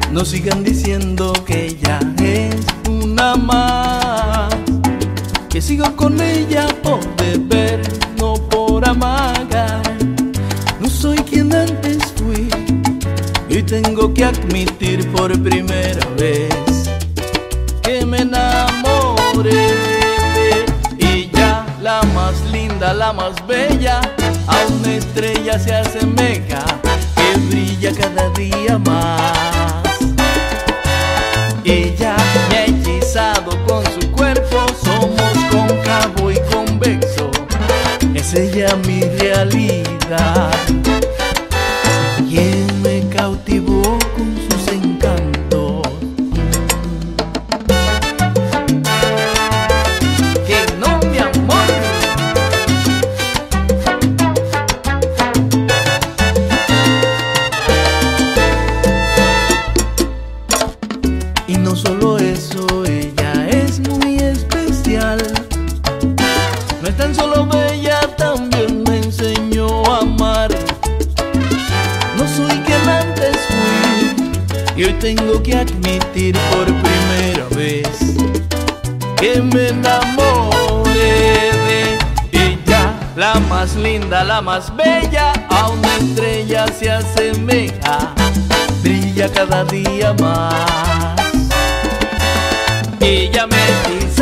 No sigan diciendo que ella es una más, que sigo con ella por deber, no por amagar. No soy quien antes fui y tengo que admitir por primera vez que me enamoré de ella, la más linda, la más bella, a una estrella se asemeja, que brilla cada día más. Ella me ha hechizado con su cuerpo, somos cóncavo y convexo, es ella mi realidad. Quien me cautivó con sus encantos, que no, mi amor. Y no solo eso, ella es muy especial. No es tan solo bella, también me enseñó a amar. No soy quien antes fui y hoy tengo que admitir por primera vez que me enamoré de ella, la más linda, la más bella, a una estrella se asemeja, brilla cada día más. Ella me dice